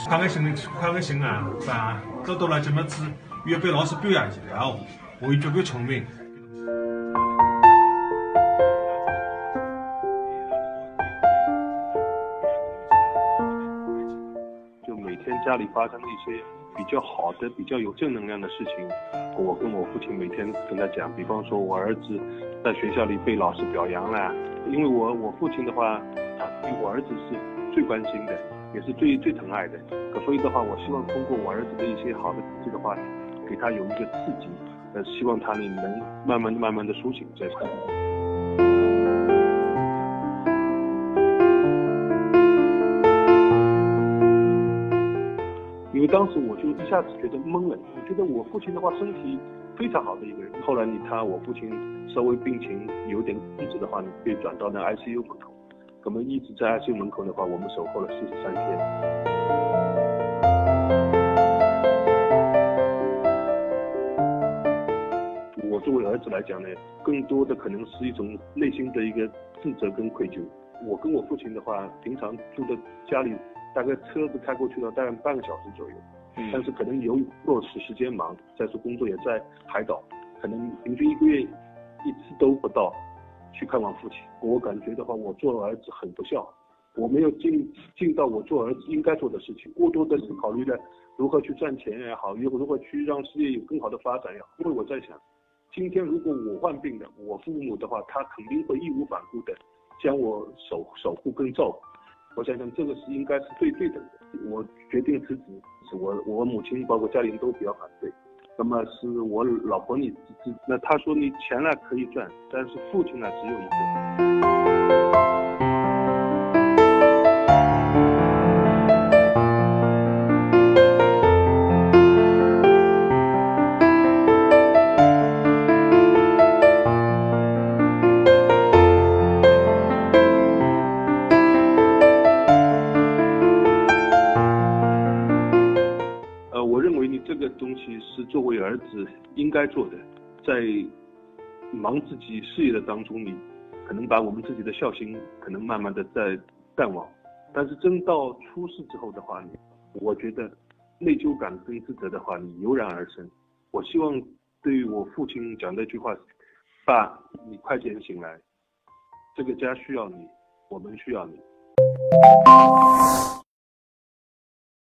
看个新啊，爸，走到了这么子，越被老师表扬去了，我越被聪明。 就每天家里发生的一些比较好的、比较有正能量的事情，我跟我父亲每天跟他讲。比方说，我儿子在学校里被老师表扬了，因为我父亲的话，他对我儿子是最关心的，也是最疼爱的。所以的话，我希望通过我儿子的一些好的成绩的话，给他有一个刺激，希望他能慢慢的苏醒这块。因为当时我就一下子觉得懵了，我觉得我父亲的话身体非常好的一个人，后来我父亲稍微病情有点控制的话，被转到那 ICU 门口，我们一直在 ICU 门口的话，我们守候了43天。我作为儿子来讲呢，更多的可能是一种内心的一个自责跟愧疚。我跟我父亲的话，平常住的家里，大概车子开过去了大概半个小时左右，但是可能由于落实时间忙，再说工作也在海岛，可能平均1个月一次都不到去看望父亲。我感觉的话，我做儿子很不孝，我没有尽到我做儿子应该做的事情，过多的是考虑了如何去赚钱也好，如何去让事业有更好的发展也好。因为我在想，今天如果我患病了，我父母的话，他肯定会义无反顾的将我守护跟照顾。我想想，这个是应该是最对等的。我决定辞职，是我母亲包括家里人都比较反对。那么是我老婆你那她说你钱呢可以赚，但是父亲呢只有一个。我认为你这个东西是作为儿子应该做的，在忙自己事业的当中，你可能把我们自己的孝心可能慢慢的在淡忘，但是真到出事之后的话，我觉得内疚感跟自责的话，你油然而生。我希望对于我父亲讲的一句话，爸，你快点醒来，这个家需要你，我们需要你。